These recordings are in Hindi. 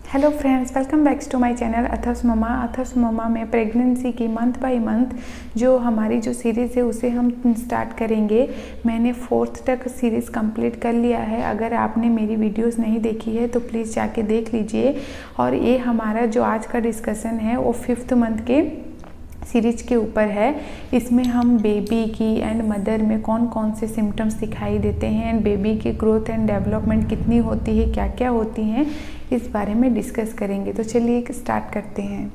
Hello friends, welcome back to my channel अथर्स ममा में प्रेगनेंसी की मंथ बाय मंथ जो हमारी जो सीरीज़ है उसे हम स्टार्ट करेंगे। मैंने 4th तक सीरीज़ कंप्लीट कर लिया है। अगर आपने मेरी वीडियोस नहीं देखी है तो प्लीज़ जाके देख लीजिए। और ये हमारा जो आज का डिस्कशन है वो 5th मंथ के सीरीज के ऊपर है। इसमें हम बेबी की एंड मदर में कौन कौन से सिम्टम्स दिखाई देते हैं एंड बेबी की ग्रोथ एंड डेवलपमेंट कितनी होती है, क्या क्या होती हैं, इस बारे में डिस्कस करेंगे। तो चलिए स्टार्ट करते हैं।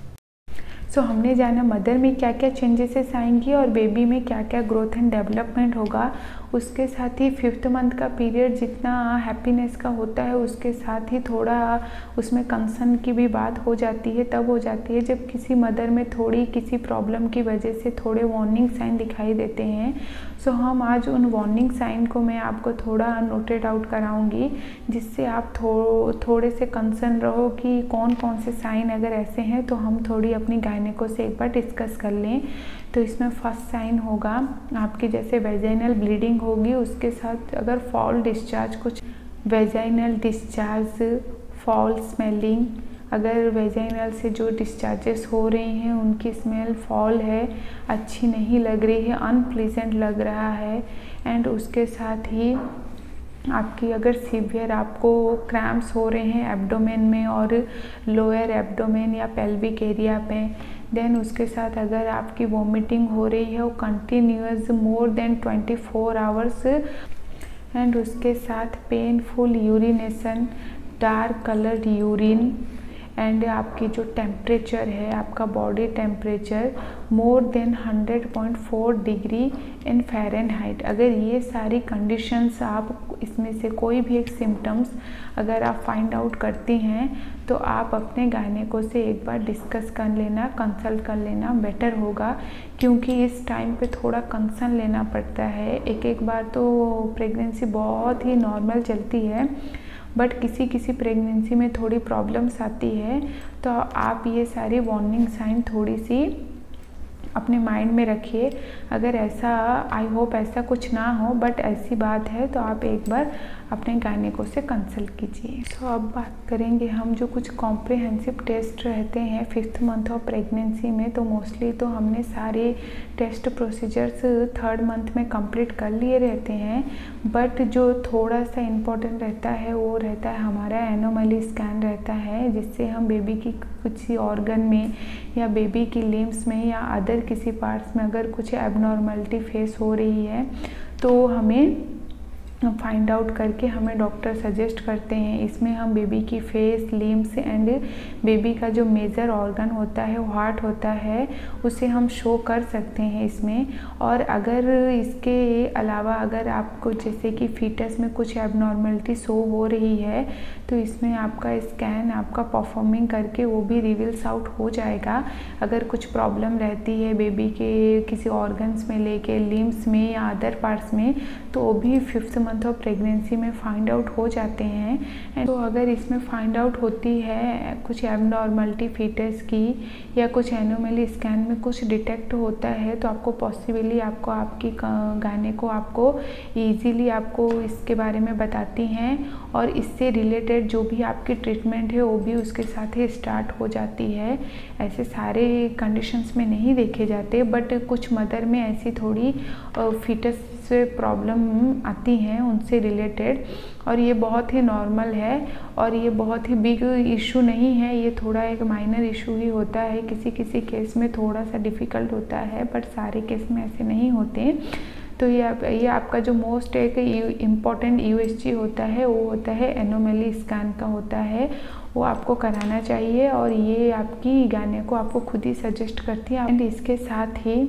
हमने जाना मदर में क्या क्या चेंजेस आएंगी और बेबी में क्या क्या ग्रोथ एंड डेवलपमेंट होगा। उसके साथ ही 5th मंथ का पीरियड जितना हैप्पीनेस का होता है उसके साथ ही थोड़ा उसमें कंसर्न की भी बात हो जाती है। तब हो जाती है जब किसी मदर में थोड़ी किसी प्रॉब्लम की वजह से थोड़े वार्निंग साइन दिखाई देते हैं। हम आज उन वार्निंग साइन को मैं आपको थोड़ा नोटेड आउट कराऊंगी, जिससे आप थोड़े से कंसर्न रहो कि कौन कौन से साइन अगर ऐसे हैं तो हम थोड़ी अपनी गायनेको से एक बार डिस्कस कर लें। तो इसमें फर्स्ट साइन होगा आपकी जैसे वेजाइनल ब्लीडिंग होगी, उसके साथ अगर फॉल डिस्चार्ज, कुछ वेजाइनल डिस्चार्ज, फॉल स्मेलिंग, अगर वेजाइनल से जो डिस्चार्जेस हो रही हैं उनकी स्मेल फॉल है, अच्छी नहीं लग रही है, अनप्लीजेंट लग रहा है। एंड उसके साथ ही आपकी अगर सीवियर आपको क्रैम्प्स हो रहे हैं एब्डोमेन में और लोअर एब्डोमेन या पेल्विक एरिया पे, देन उसके साथ अगर आपकी वॉमिटिंग हो रही है वो continuous more than 24 hours, and उसके साथ painful urination, dark coloured urine, and आपकी जो टेम्परेचर है आपका body temperature more than 100.4 degree in Fahrenheit. अगर ये सारी कंडीशंस आप इसमें से कोई भी एक सिम्टम्स अगर आप फाइंड आउट करती हैं तो आप अपने गायनेको से एक बार डिस्कस कर लेना, कंसल्ट कर लेना बेटर होगा, क्योंकि इस टाइम पे थोड़ा कंसर्न लेना पड़ता है। एक बार तो प्रेगनेंसी बहुत ही नॉर्मल चलती है, बट किसी प्रेगनेंसी में थोड़ी प्रॉब्लम्स आती है। तो आप ये सारी वार्निंग साइन थोड़ी सी अपने माइंड में रखिए। अगर ऐसा, आई होप ऐसा कुछ ना हो, बट ऐसी बात है तो आप एक बार अपने गायनेको से कंसल्ट कीजिए। अब बात करेंगे हम जो कुछ कॉम्प्रिहेंसिव टेस्ट रहते हैं 5th मंथ ऑफ प्रेगनेंसी में। तो मोस्टली तो हमने सारे टेस्ट प्रोसीजर्स 3rd मंथ में कंप्लीट कर लिए रहते हैं, बट जो थोड़ा सा इम्पोर्टेंट रहता है वो रहता है हमारा एनोमली स्कैन रहता है, जिससे हम बेबी की कुछ ऑर्गन में या बेबी की लिम्स में या अदर किसी पार्ट्स में अगर कुछ एबनॉर्मलिटी फेस हो रही है तो हमें फाइंड आउट करके हमें डॉक्टर सजेस्ट करते हैं। इसमें हम बेबी की फेस, लिम्स एंड बेबी का जो मेजर ऑर्गन होता है, वो हार्ट होता है, उसे हम शो कर सकते हैं इसमें। और अगर इसके अलावा अगर आपको जैसे कि फीटस में कुछ एबनॉर्मलिटी शो हो रही है तो इसमें आपका स्कैन आपका परफॉर्मिंग करके वो भी रिवील्स आउट हो जाएगा। अगर कुछ प्रॉब्लम रहती है बेबी के किसी ऑर्गन्स में लेके, लिम्स में या अदर पार्ट्स में, तो वो भी 5th मंथ ऑफ प्रेगनेंसी में फाइंड आउट हो जाते हैं। तो अगर इसमें फाइंड आउट होती है कुछ एबनॉर्मलिटी फीटस की या कुछ एनोमली स्कैन में कुछ डिटेक्ट होता है तो आपको पॉसिबली आपको आपकी गायनेको आपको ईजीली आपको इसके बारे में बताती हैं, और इससे रिलेटेड जो भी आपकी ट्रीटमेंट है वो भी उसके साथ ही स्टार्ट हो जाती है। ऐसे सारे कंडीशंस में नहीं देखे जाते, बट कुछ मदर में ऐसी थोड़ी फीटस से प्रॉब्लम आती हैं उनसे रिलेटेड, और ये बहुत ही नॉर्मल है और ये बहुत ही बिग इशू नहीं है। ये थोड़ा एक माइनर इशू ही होता है, किसी केस में थोड़ा सा डिफ़िकल्ट होता है, बट सारे केस में ऐसे नहीं होते। तो ये आपका जो मोस्ट एक इम्पॉर्टेंट USG होता है वो होता है एनोमली स्कैन का होता है, वो आपको कराना चाहिए, और ये आपकी गायनेको आपको खुद ही सजेस्ट करती है। एंड इसके साथ ही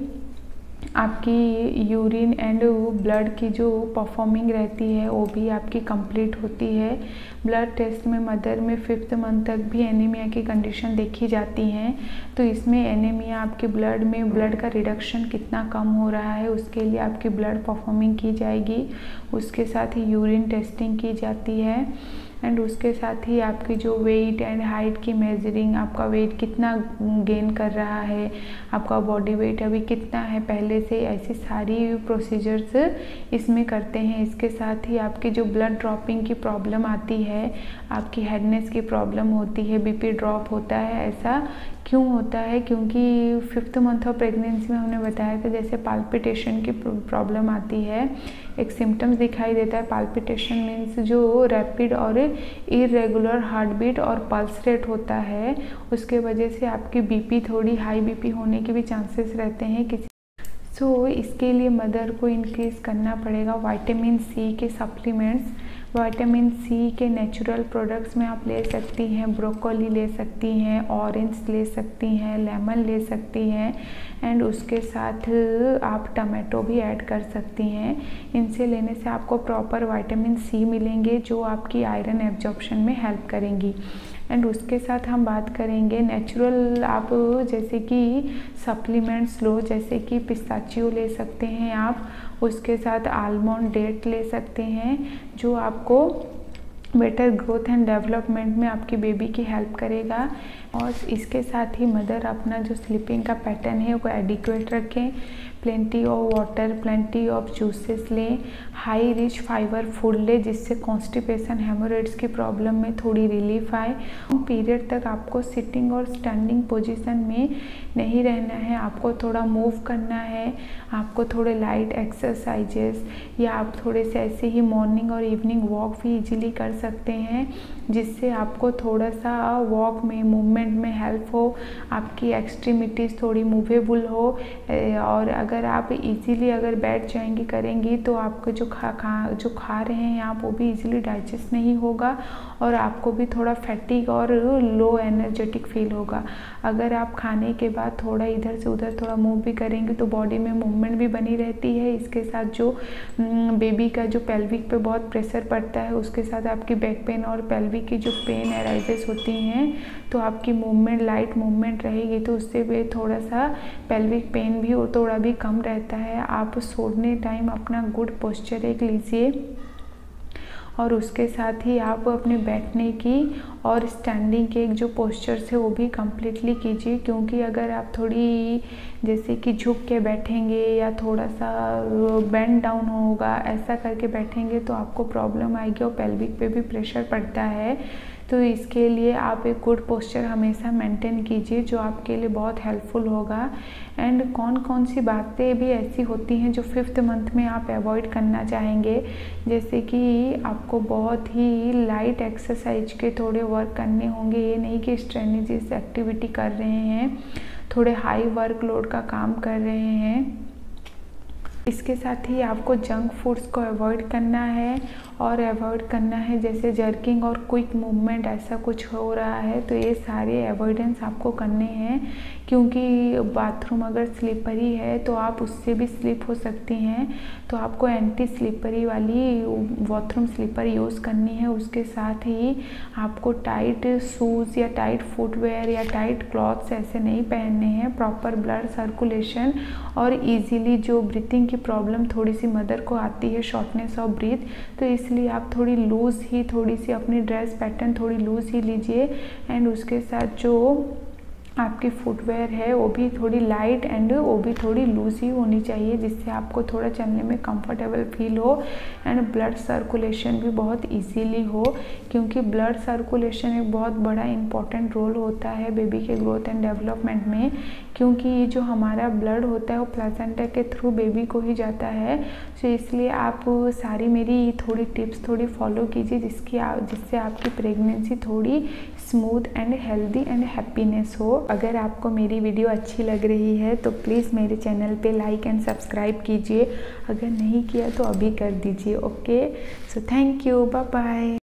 आपकी यूरिन एंड ब्लड की जो परफॉर्मिंग रहती है वो भी आपकी कंप्लीट होती है। ब्लड टेस्ट में मदर में 5th मंथ तक भी एनीमिया की कंडीशन देखी जाती हैं। तो इसमें एनीमिया आपके ब्लड में ब्लड का रिडक्शन कितना कम हो रहा है उसके लिए आपकी ब्लड परफॉर्मिंग की जाएगी। उसके साथ ही यूरिन टेस्टिंग की जाती है। एंड उसके साथ ही आपकी जो वेट एंड हाइट की मेजरिंग, आपका वेट कितना गेन कर रहा है, आपका बॉडी वेट अभी कितना है पहले से, ऐसी सारी प्रोसीजर्स इसमें करते हैं। इसके साथ ही आपकी जो ब्लड ड्रॉपिंग की प्रॉब्लम आती है, आपकी हेडनेस की प्रॉब्लम होती है, बीपी ड्रॉप होता है, ऐसा क्यों होता है? क्योंकि 5th मंथ ऑफ प्रेगनेंसी में हमने बताया था जैसे पाल्पिटेशन की प्रॉब्लम आती है, एक सिम्टम्स दिखाई देता है। पाल्पिटेशन मीन्स जो रैपिड और इरेगुलर हार्ट बीट और पल्स रेट होता है, उसके वजह से आपकी बीपी थोड़ी हाई बीपी होने के भी चांसेस रहते हैं किसी। इसके लिए मदर को इंक्रीज़ करना पड़ेगा विटामिन सी के सप्लीमेंट्स। विटामिन सी के नेचुरल प्रोडक्ट्स में आप ले सकती हैं, ब्रोकोली ले सकती हैं, ऑरेंज ले सकती हैं, लेमन ले सकती हैं, एंड उसके साथ आप टमाटो भी ऐड कर सकती हैं। इनसे लेने से आपको प्रॉपर विटामिन सी मिलेंगे जो आपकी आयरन एब्जॉर्प्शन में हेल्प करेंगी। एंड उसके साथ हम बात करेंगे नेचुरल, आप जैसे कि सप्लीमेंट्स लो, जैसे कि पिस्ताचियो ले सकते हैं आप, उसके साथ आलमंड डेट ले सकते हैं जो आपको बेटर ग्रोथ एंड डेवलपमेंट में आपकी बेबी की हेल्प करेगा। और इसके साथ ही मदर अपना जो स्लीपिंग का पैटर्न है वो एडिक्वेट रखें, plenty of water, plenty of juices लें, हाई रिच फाइबर फूड लें जिससे कॉन्स्टिपेशन हेमोरेड्स की प्रॉब्लम में थोड़ी रिलीफ आए। पीरियड तक आपको सिटिंग और स्टैंडिंग पोजीशन में नहीं रहना है, आपको थोड़ा मूव करना है, आपको थोड़े लाइट एक्सरसाइजेस या आप थोड़े से ऐसे ही मॉर्निंग और इवनिंग वॉक भी इजीली कर सकते हैं जिससे आपको थोड़ा सा वॉक में मूवमेंट में हेल्प हो, आपकी एक्सट्रीमिटीज़ थोड़ी मूवेबल हो। और अगर आप इजीली अगर बैठ जाएंगी करेंगी तो आपको जो खा रहे हैं आप वो भी इजीली डाइजेस्ट नहीं होगा और आपको भी थोड़ा फैटिक और लो एनर्जेटिक फील होगा। अगर आप खाने के बाद थोड़ा इधर से उधर थोड़ा मूव भी करेंगे तो बॉडी में मूवमेंट भी बनी रहती है। इसके साथ जो बेबी का जो पेल्विक पे बहुत प्रेशर पड़ता है उसके साथ आपकी बैक पेन और पेल्विक की जो पेन एराइजेस होती हैं तो आपकी मूवमेंट लाइट मूवमेंट रहेगी तो उससे भी थोड़ा सा पेल्विक पेन भी थोड़ा भी कम रहता है। आप सोने टाइम अपना गुड पोस्चर एक लीजिए और उसके साथ ही आप अपने बैठने की और स्टैंडिंग के एक जो पोस्चर्स है वो भी कम्प्लीटली कीजिए, क्योंकि अगर आप थोड़ी जैसे कि झुक के बैठेंगे या थोड़ा सा बेंड डाउन होगा ऐसा करके बैठेंगे तो आपको प्रॉब्लम आएगी और पेल्विक पे भी प्रेशर पड़ता है। तो इसके लिए आप एक गुड पोस्चर हमेशा मेंटेन कीजिए जो आपके लिए बहुत हेल्पफुल होगा। एंड कौन कौन सी बातें भी ऐसी होती हैं जो 5th मंथ में आप अवॉइड करना चाहेंगे, जैसे कि आपको बहुत ही लाइट एक्सरसाइज के थोड़े वर्क करने होंगे, ये नहीं कि स्ट्रेनियस एक्टिविटी कर रहे हैं, थोड़े हाई वर्कलोड का काम कर रहे हैं। इसके साथ ही आपको जंक फूड्स को अवॉइड करना है और अवॉइड करना है जैसे जर्किंग और क्विक मूवमेंट ऐसा कुछ हो रहा है तो ये सारे अवॉइडेंस आपको करने हैं, क्योंकि बाथरूम अगर स्लिपरी है तो आप उससे भी स्लिप हो सकती हैं। तो आपको एंटी स्लिपरी वाली बाथरूम स्लीपर यूज़ करनी है। उसके साथ ही आपको टाइट शूज़ या टाइट फुटवेयर या टाइट क्लॉथ्स ऐसे नहीं पहनने हैं। प्रॉपर ब्लड सर्कुलेशन और इजीली जो ब्रीथिंग की प्रॉब्लम थोड़ी सी मदर को आती है, शॉर्टनेस ऑफ ब्रीथ, तो इसलिए आप थोड़ी लूज़ ही थोड़ी सी अपनी ड्रेस पैटर्न थोड़ी लूज़ ही लीजिए। एंड उसके साथ जो आपकी फुटवेयर है वो भी थोड़ी लाइट एंड वो भी थोड़ी लूज ही होनी चाहिए जिससे आपको थोड़ा चलने में कंफर्टेबल फील हो एंड ब्लड सर्कुलेशन भी बहुत इजीली हो, क्योंकि ब्लड सर्कुलेशन एक बहुत बड़ा इम्पॉर्टेंट रोल होता है बेबी के ग्रोथ एंड डेवलपमेंट में, क्योंकि ये जो हमारा ब्लड होता है वो प्लासेंटा के थ्रू बेबी को ही जाता है। तो इसलिए आप सारी मेरी थोड़ी टिप्स थोड़ी फॉलो कीजिए जिससे आपकी प्रेगनेंसी थोड़ी smooth and healthy and happiness हो। अगर आपको मेरी वीडियो अच्छी लग रही है तो प्लीज़ मेरे चैनल पे लाइक एंड सब्सक्राइब कीजिए, अगर नहीं किया तो अभी कर दीजिए। Okay, so thank you, bye bye.